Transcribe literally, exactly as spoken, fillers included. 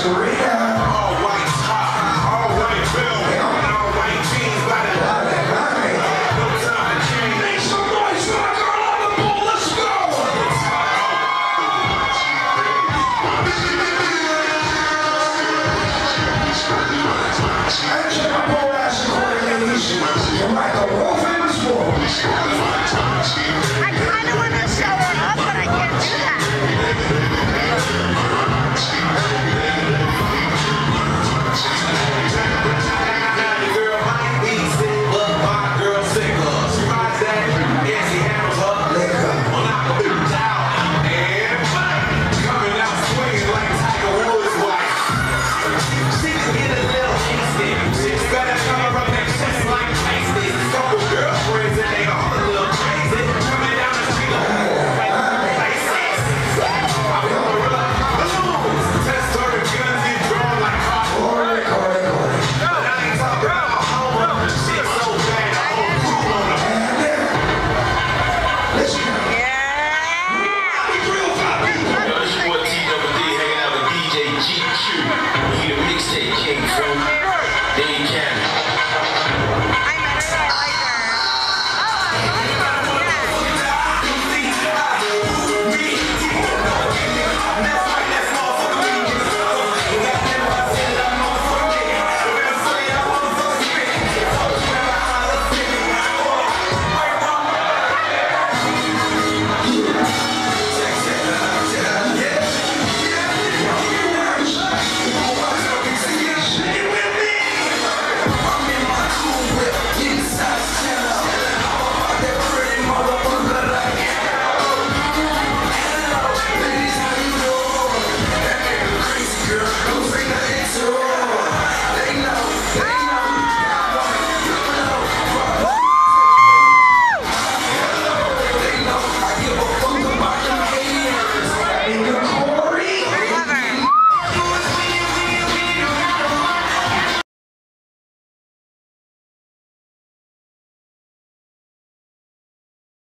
Serena. All white top, all white belt, all white jeans by the Got it, got it. no time to change. Make some noise for my girl on the bull. Let's go. And check my pole ass recording, ladies. You're like a world famous bull. I kind of want to show it up, but I can't do that. Now your girl might be sick, but my girl sicker. She rides that and she handles her liquor. Well, knock a bitch out and coming out swinging like Tiger Woods' wife. She can get a little hasty. She's better cover up that chest like pasty. Couple girlfriends and they all a little crazy. Coming down the street like six. I'm gonna run up balloons. Test her the guns get drawn like cars. Corey, Corey, Corey. But I ain't talking about homo. Shit so bad, the whole crew on her. And listen, Yeah. Yo, it's your boy T Double D hanging out with D J G Q. He the mixtape king from Dade County.